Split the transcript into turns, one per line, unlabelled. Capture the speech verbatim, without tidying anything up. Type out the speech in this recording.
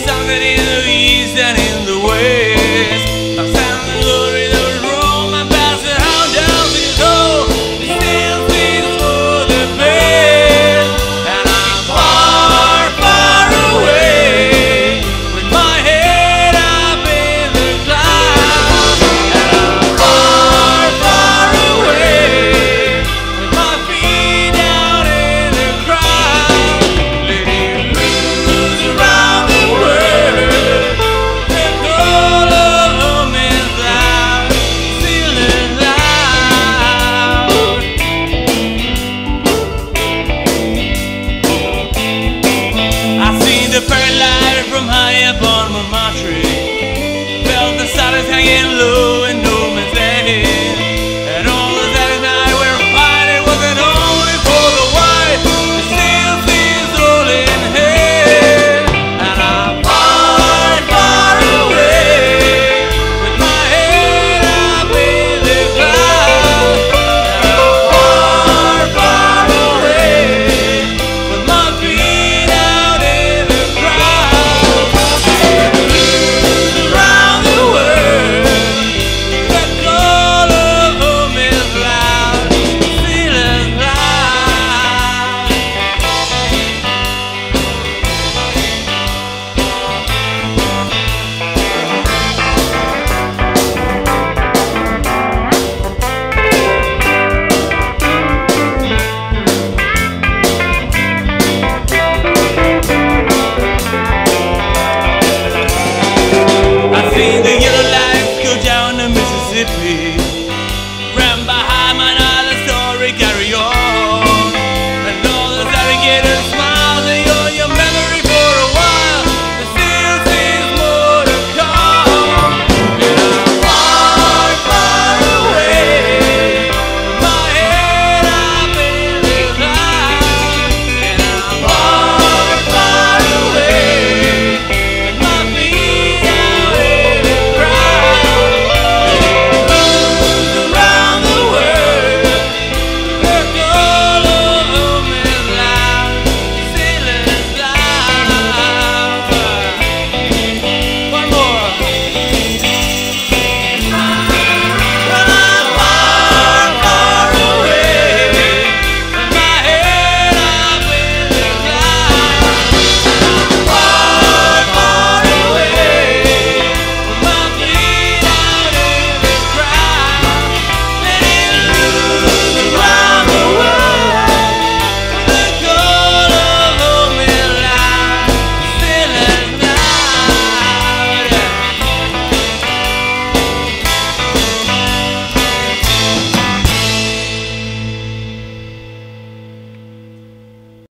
sunset in the east and in the west. I found the glory that was wrong, my past and how down to go. It still feels for the best, and I'm far, far away with my head up in the clouds, and I'm far, far away with my feet down in the crowd, letting loose around the world. The call of home is loud, still and loud. I've seen the pearl light from high up on my tree, felt the silence hanging low.